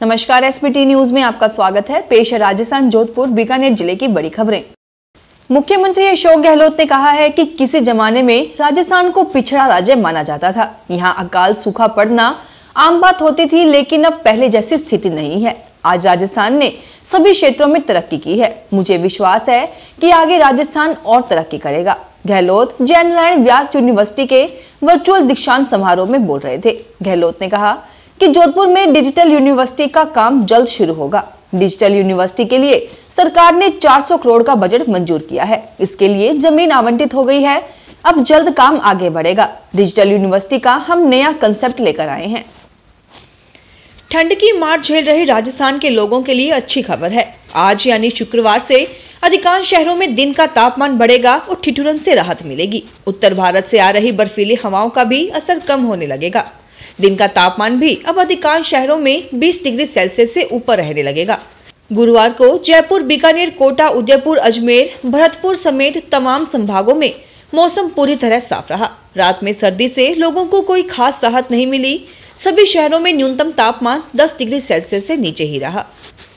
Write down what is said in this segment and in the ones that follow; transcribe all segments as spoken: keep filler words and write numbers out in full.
नमस्कार, SPT news में आपका स्वागत है। पेश है राजस्थान जोधपुर बीकानेर जिले की बड़ी खबरें। मुख्यमंत्री अशोक गहलोत ने कहा है कि किसी जमाने में राजस्थान को पिछड़ा राज्य माना जाता था। यहाँ अकाल सूखा पड़ना आम बात होती थी, लेकिन अब पहले जैसी स्थिति नहीं है। आज राजस्थान ने सभी क्षेत्रों में तरक्की की है। मुझे विश्वास है कि आगे राजस्थान और तरक्की करेगा। गहलोत जय नारायण व्यास यूनिवर्सिटी के वर्चुअल दीक्षांत समारोह में बोल रहे थे। गहलोत ने कहा कि जोधपुर में डिजिटल यूनिवर्सिटी का काम जल्द शुरू होगा। डिजिटल यूनिवर्सिटी के लिए सरकार ने चार सौ करोड़ का बजट मंजूर किया है। इसके लिए जमीन आवंटित हो गई है। अब जल्द काम आगे बढ़ेगा। डिजिटल यूनिवर्सिटी का हम नया कंसेप्ट लेकर आए हैं। ठंड की मार झेल रहे राजस्थान के लोगों के लिए अच्छी खबर है। आज यानी शुक्रवार से अधिकांश शहरों में दिन का तापमान बढ़ेगा और ठिठुरन से राहत मिलेगी। उत्तर भारत से आ रही बर्फीली हवाओं का भी असर कम होने लगेगा। दिन का तापमान भी अब अधिकांश शहरों में बीस डिग्री सेल्सियस से ऊपर रहने लगेगा। गुरुवार को जयपुर, बीकानेर, कोटा, उदयपुर, अजमेर, भरतपुर समेत तमाम संभागों में मौसम पूरी तरह साफ रहा। रात में सर्दी से लोगों को कोई खास राहत नहीं मिली। सभी शहरों में न्यूनतम तापमान दस डिग्री सेल्सियस से नीचे ही रहा।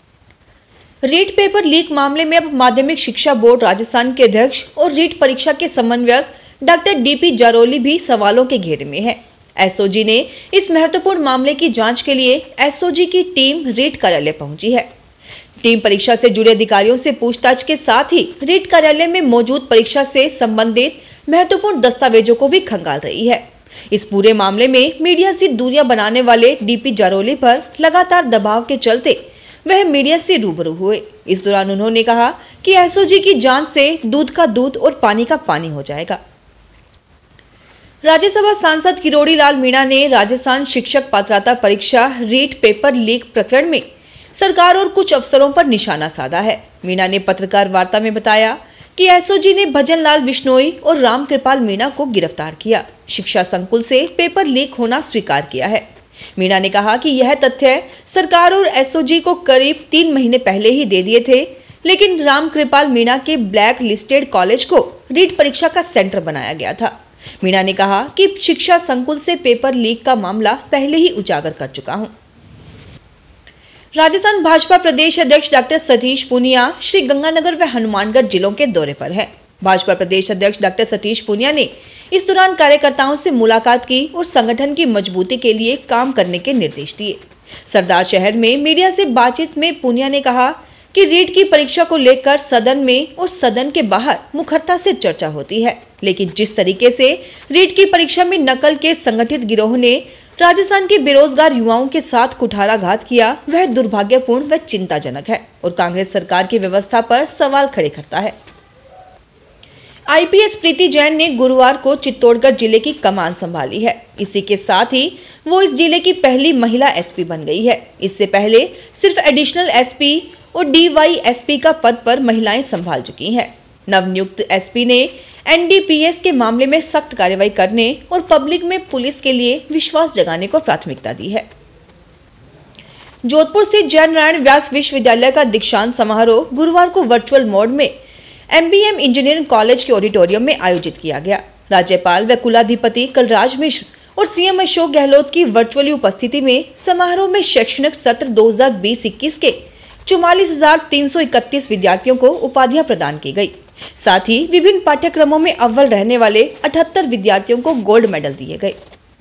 रीट पेपर लीक मामले में अब माध्यमिक शिक्षा बोर्ड राजस्थान के अध्यक्ष और रीट परीक्षा के समन्वयक डॉक्टर डीपी जारोली भी सवालों के घेरे में है। एसओजी ने इस महत्वपूर्ण मामले की जांच के लिए एसओजी की टीम रीट कार्यालय पहुंची है। टीम परीक्षा से जुड़े अधिकारियों से पूछताछ के साथ ही रीट कार्यालय में मौजूद परीक्षा से संबंधित महत्वपूर्ण दस्तावेजों को भी खंगाल रही है। इस पूरे मामले में मीडिया से दूरियां बनाने वाले डीपी जारोली पर लगातार दबाव के चलते वह मीडिया से रूबरू हुए। इस दौरान उन्होंने कहा कि एसओजी की जांच से दूध का दूध और पानी का पानी हो जाएगा। राज्यसभा सांसद किरोड़ी लाल मीणा ने राजस्थान शिक्षक पात्रता परीक्षा रीट पेपर लीक प्रकरण में सरकार और कुछ अफसरों पर निशाना साधा है। मीणा ने पत्रकार वार्ता में बताया कि एसओजी ने भजन लाल बिश्नोई और राम कृपाल मीणा को गिरफ्तार किया। शिक्षा संकुल से पेपर लीक होना स्वीकार किया है। मीणा ने कहा कि यह तथ्य सरकार और एसओजी को करीब तीन महीने पहले ही दे दिए थे, लेकिन राम कृपाल मीणा के ब्लैक लिस्टेड कॉलेज को रीट परीक्षा का सेंटर बनाया गया था। मीणा ने कहा कि शिक्षा संकुल से पेपर लीक का मामला पहले ही उजागर कर चुका हूं। राजस्थान भाजपा प्रदेश अध्यक्ष डॉक्टर सतीश पूनिया श्री गंगानगर व हनुमानगढ़ जिलों के दौरे पर है। भाजपा प्रदेश अध्यक्ष डॉक्टर सतीश पूनिया ने इस दौरान कार्यकर्ताओं से मुलाकात की और संगठन की मजबूती के लिए काम करने के निर्देश दिए। सरदार शहर में मीडिया से बातचीत में पूनिया ने कहा कि रीट की परीक्षा को लेकर सदन में और सदन के बाहर मुखरता से चर्चा होती है, लेकिन जिस तरीके से रीट की परीक्षा में नकल के संगठित गिरोह ने राजस्थान के बेरोजगार युवाओं के साथ कुठाराघात किया, वह दुर्भाग्यपूर्ण व चिंताजनक है और कांग्रेस सरकार की व्यवस्था पर सवाल खड़े करता है। आईपीएस प्रीति जैन ने गुरुवार को चित्तौड़गढ़ जिले की कमान संभाली है। इसी के साथ ही वो इस जिले की पहली महिला एसपी बन गई है। इससे पहले सिर्फ एडिशनल एसपी और डीवाईएसपी का पद पर महिलाएं संभाल चुकी हैं। नवनियुक्त एसपी ने एनडीपीएस के मामले में सख्त कार्रवाई करने और पब्लिक में पुलिस के लिए विश्वास जगाने को प्राथमिकता दी है। जोधपुर स्थित जय नारायण व्यास विश्वविद्यालय का दीक्षांत समारोह गुरुवार को वर्चुअल मोड में एमबीएम इंजीनियरिंग कॉलेज के ऑडिटोरियम में आयोजित किया गया। राज्यपाल व कुलाधिपति कलराज मिश्र और सीएम अशोक गहलोत की वर्चुअली उपस्थिति में समारोह में शैक्षणिक सत्र दो हजार बीस इक्कीस के चौवालीस हजार तीन सौ इकतीस विद्यार्थियों को उपाधियां प्रदान की गई। साथ ही विभिन्न पाठ्यक्रमों में अव्वल रहने वाले अठहत्तर विद्यार्थियों को गोल्ड मेडल दिए गए।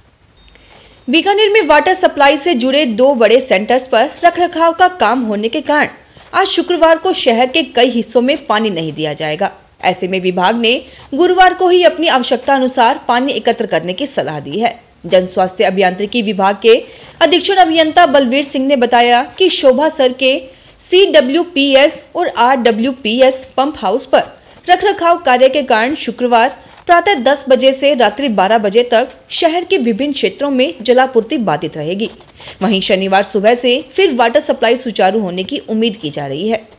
बीकानेर में वाटर सप्लाई से जुड़े दो बड़े सेंटर्स पर रखरखाव का काम होने के कारण आज शुक्रवार को शहर के कई हिस्सों में पानी नहीं दिया जाएगा। ऐसे में विभाग ने गुरुवार को ही अपनी आवश्यकता अनुसार पानी एकत्र करने की सलाह दी है। जन स्वास्थ्य अभियांत्रिकी विभाग के अधीक्षण अभियंता बलवीर सिंह ने बताया कि शोभा सर के सी डब्ल्यू पी एस और R W P S pump house पर रखरखाव कार्य के कारण शुक्रवार प्रातः दस बजे से रात्रि बारह बजे तक शहर के विभिन्न क्षेत्रों में जलापूर्ति बाधित रहेगी। वहीं शनिवार सुबह से फिर वाटर सप्लाई सुचारू होने की उम्मीद की जा रही है।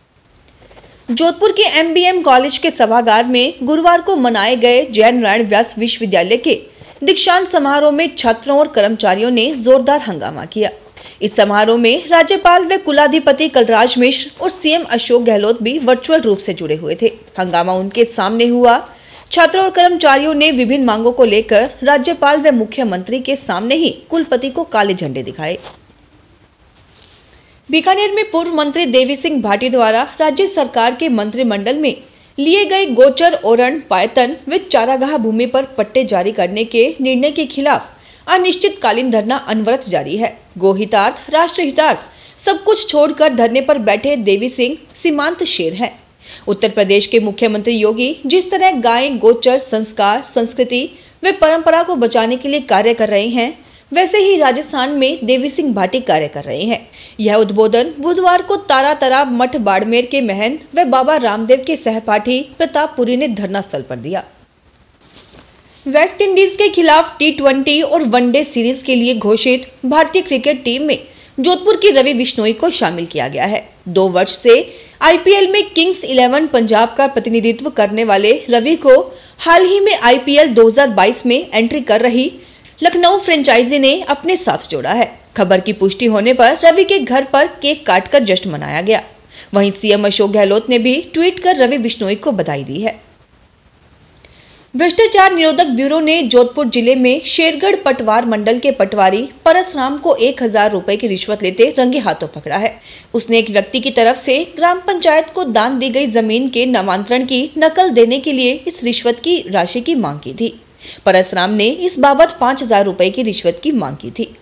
जोधपुर के एमबीएम कॉलेज के सभागार में गुरुवार को मनाए गए जय नारायण व्यास विश्वविद्यालय के दीक्षांत समारोह में छात्रों और कर्मचारियों ने जोरदार हंगामा किया। इस समारोह में राज्यपाल व कुलाधिपति कलराज मिश्र और सीएम अशोक गहलोत भी वर्चुअल रूप से जुड़े हुए थे। हंगामा उनके सामने हुआ। छात्रों और कर्मचारियों ने विभिन्न मांगों को लेकर राज्यपाल व मुख्यमंत्री के सामने ही कुलपति को काले झंडे दिखाए। बीकानेर में पूर्व मंत्री देवी सिंह भाटी द्वारा राज्य सरकार के मंत्रिमंडल में लिए गए गोचर ओरण पायतन व चारागाह भूमि पर पट्टे जारी करने के निर्णय के खिलाफ अनिश्चितकालीन धरना अनवरत जारी है। गोहितार्थ, राष्ट्रहितार्थ सब कुछ छोड़कर धरने पर बैठे देवी सिंह सीमांत शेर हैं। उत्तर प्रदेश के मुख्यमंत्री योगी जिस तरह गाय गोचर संस्कार, संस्कृति व परंपरा को बचाने के लिए कार्य कर रहे हैं, वैसे ही राजस्थान में देवी सिंह भाटी कार्य कर रहे हैं। यह उद्बोधन बुधवार को तारा ताराब मठ बाड़मेर के महंत व बाबा रामदेव के सहपाठी प्रताप पुरी ने धरना स्थल पर दिया। वेस्ट इंडीज के खिलाफ टी ट्वेंटी और वनडे सीरीज के लिए घोषित भारतीय क्रिकेट टीम में जोधपुर की रवि बिश्नोई को शामिल किया गया है। दो वर्ष से आईपीएल में किंग्स इलेवन पंजाब का प्रतिनिधित्व करने वाले रवि को हाल ही में आईपीएल दो हज़ार बाईस में एंट्री कर रही लखनऊ फ्रेंचाइजी ने अपने साथ जोड़ा है। खबर की पुष्टि होने पर रवि के घर पर केक काटकर जश्न मनाया गया। वहीं सीएम अशोक गहलोत ने भी ट्वीट कर रवि बिश्नोई को बधाई दी है। भ्रष्टाचार निरोधक ब्यूरो ने जोधपुर जिले में शेरगढ़ पटवार मंडल के पटवारी परसराम को एक हजार रुपए की रिश्वत लेते रंगे हाथों पकड़ा है। उसने एक व्यक्ति की तरफ से ग्राम पंचायत को दान दी गई जमीन के नामांतरण की नकल देने के लिए इस रिश्वत की राशि की मांग की थी। परसराम ने इस बाबत पांच हजार रुपए की रिश्वत की मांग की थी।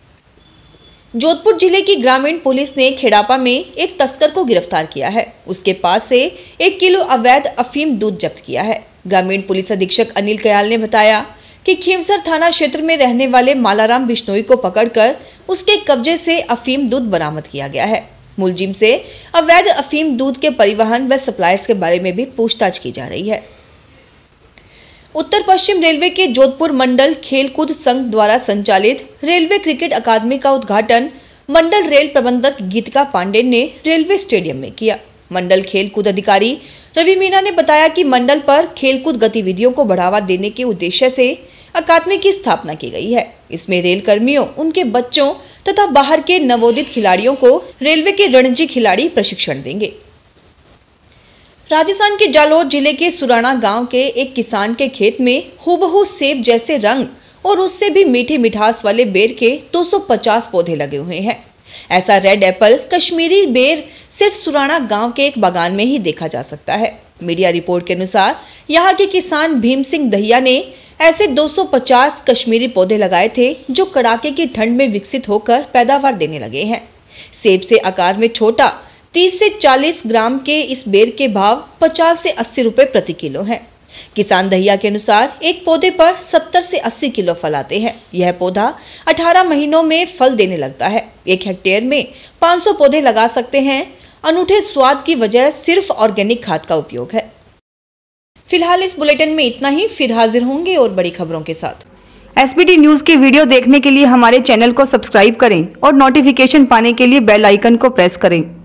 जोधपुर जिले की ग्रामीण पुलिस ने खेड़ापा में एक तस्कर को गिरफ्तार किया है। उसके पास से एक किलो अवैध अफीम दूध जब्त किया है। ग्रामीण पुलिस अधीक्षक अनिल कयाल ने बताया कि खींवसर थाना क्षेत्र में रहने वाले मालाराम बिश्नोई को पकड़कर उसके कब्जे से अफीम दूध बरामद किया गया है। मुलजिम से अवैध अफीम दूध के परिवहन व सप्लायर्स के बारे में भी पूछताछ की जा रही है। उत्तर पश्चिम रेलवे के जोधपुर मंडल खेलकूद संघ द्वारा संचालित रेलवे क्रिकेट अकादमी का उद्घाटन मंडल रेल प्रबंधक गीतिका पांडे ने रेलवे स्टेडियम में किया। मंडल खेलकूद अधिकारी रवि मीना ने बताया कि मंडल पर खेलकूद गतिविधियों को बढ़ावा देने के उद्देश्य से अकादमी की स्थापना की गई है। इसमें रेल कर्मियों, उनके बच्चों तथा बाहर के नवोदित खिलाड़ियों को रेलवे के रणजी खिलाड़ी प्रशिक्षण देंगे। राजस्थान के जालोर जिले के सुराना गांव के एक किसान के खेत में हूबहू सेब जैसे रंग और उससे भी मीठी मिठास वाले बेर के दो सौ पचास पौधे लगे हुए हैं। ऐसा रेड एप्पल कश्मीरी बेर सिर्फ सुराना गांव के एक बागान में ही देखा जा सकता है। मीडिया रिपोर्ट के अनुसार यहां के किसान भीम सिंह दहिया ने ऐसे दो सौ पचास कश्मीरी पौधे लगाए थे जो कड़ाके की ठंड में विकसित होकर पैदावार देने लगे हैं। सेब से आकार में छोटा तीस से चालीस ग्राम के इस बेर के भाव पचास से अस्सी रुपए प्रति किलो हैं। किसान दहिया के अनुसार एक पौधे पर सत्तर से अस्सी किलो फल आते हैं। यह पौधा अठारह महीनों में फल देने लगता है। एक हेक्टेयर में पाँच सौ पौधे लगा सकते हैं। अनूठे स्वाद की वजह सिर्फ ऑर्गेनिक खाद का उपयोग है। फिलहाल इस बुलेटिन में इतना ही। फिर हाजिर होंगे और बड़ी खबरों के साथ। एसबीटी न्यूज के वीडियो देखने के लिए हमारे चैनल को सब्सक्राइब करें और नोटिफिकेशन पाने के लिए बेल आइकन को प्रेस करें।